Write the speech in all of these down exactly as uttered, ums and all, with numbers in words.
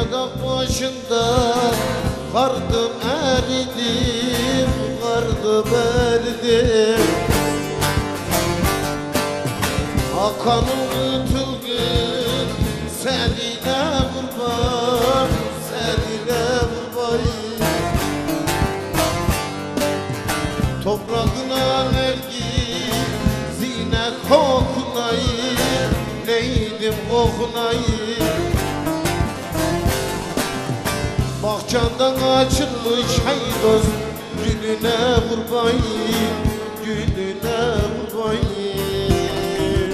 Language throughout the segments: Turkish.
dağ başında kardım eridim, kardım eridim. Hakan'ın tülgün seninle kurban, seninle kurban. Toprağına ergin zine kokunayı, neydim kokunayı. Bahçandan açılmış hey dost, gülüne kurbanım, gülüne kurbanım.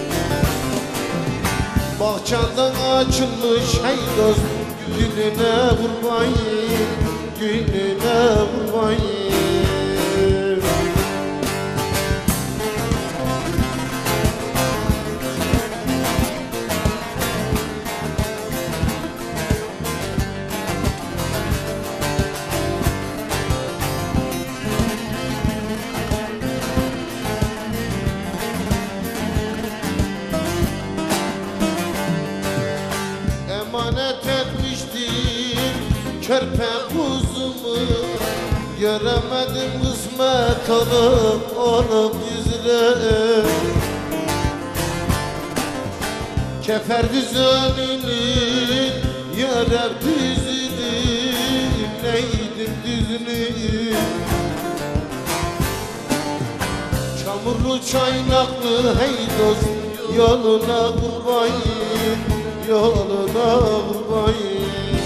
Bahçandan açılmış hey dost, gülüne kurbanım, gülüne kurbanım. Emanet etmiştim körpe kuzumu, göremedim kısmet olup olup yüzüne. Kefer düzeninin yere düzünü, neydim düzünü. Çamurlu çaynaklı hey dost, yoluna kurbanım, yoluna kurbanım.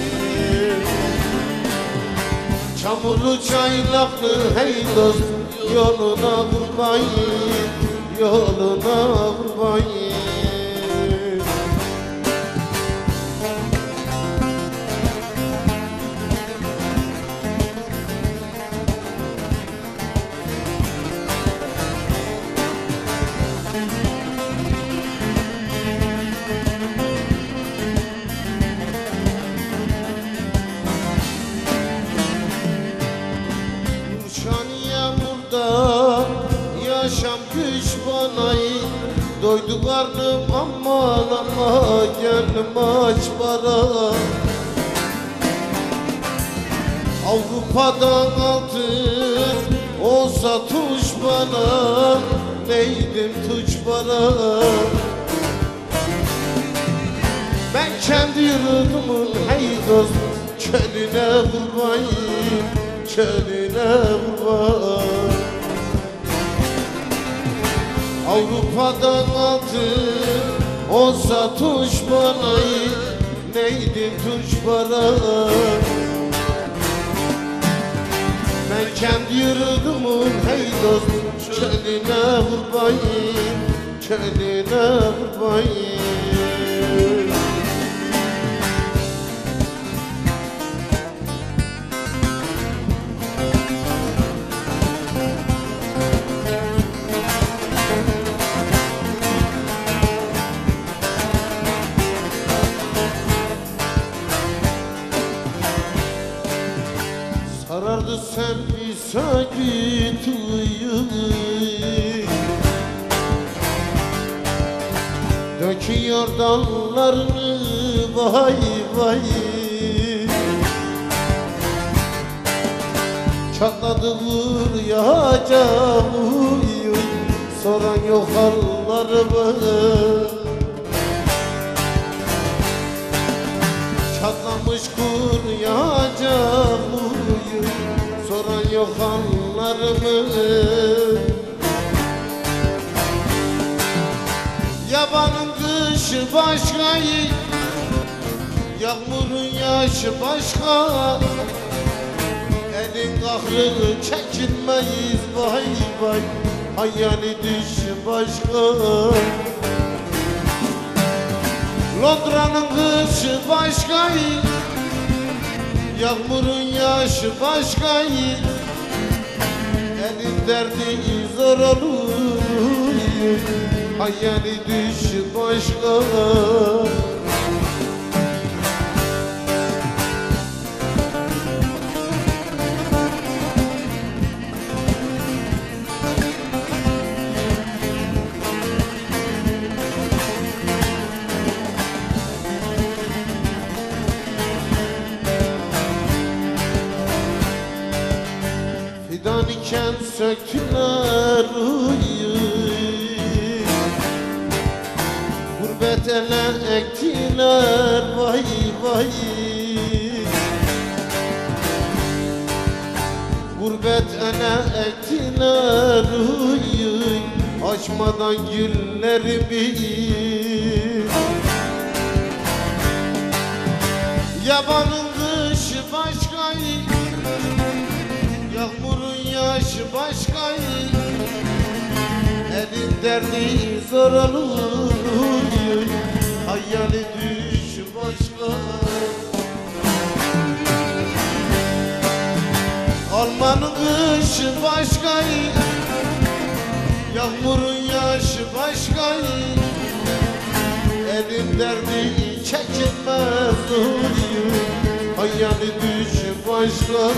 Çamurlu çaylaklı hey dost, yoluna kurbanım, yoluna kurbanım. Yaşam düşmanayı, doydu karnım aman ama gönlüm aç para. Avrupa'dan altın olsa tuş bana, neydim tuş bana. Ben kendi yurdumun hey dost, çölüne kurbanım, çölüne kurban. Avrupa'dan altın olsa tuş bana, neydim tuş bana. Ben kendi yurdumun hey dost, çölüne kurbanım, çölüne kurbanım. Sarardı sen bir sakit uyumu, döküyor dallarını vay vay. Çatladı vur yağacak uy uy, soran yok hallarımı. Çatlamış kur yağacak uy uy, soran yok hallarımı. Yabanın kışı başka, yağmurun yaşı başka. Elin kahrını çekinmeyiz vay vay, hayali düşü başka. Londra'nın kışı başka, yağmurun yaşı başka. Elin derdi zor olur, hayali düşü başka. diken söktüler uyu. Gurbet ele ektiler vay vay. Gurbet ele ektiler uyu. Açmadan güllerimi. Yabanın kışı başka, yağmurun yaşı başka. Elin derdi zor olur, hayali düş başka. Almanın kışı başka, yağmurun yaşı başka. Elin derdi çekilmez oluyor, hayali düş başka.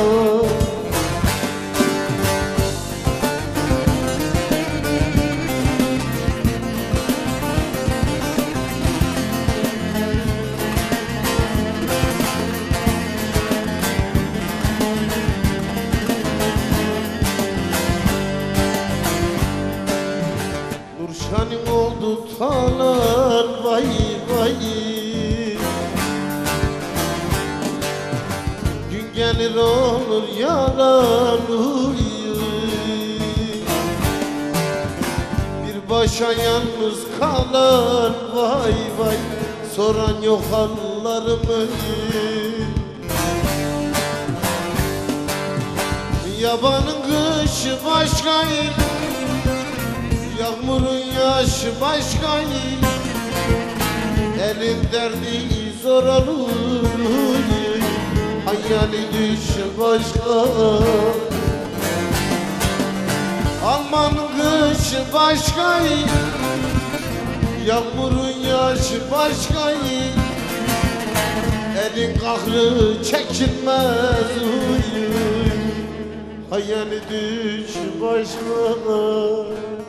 Nurşanim oldu talan vay vay. Gün gelir olur yalan uyu. Bir başa yalnız kalan vay vay. Soran yok hallarımı. Yabanın kışı başka, yağmurun yaşı başka. Elin derdi zor olur, hayali düş başka. Almanın kışı başka, yağmurun yaşı başka. Elin kahrı çekilmez uyu, hayali düş başka.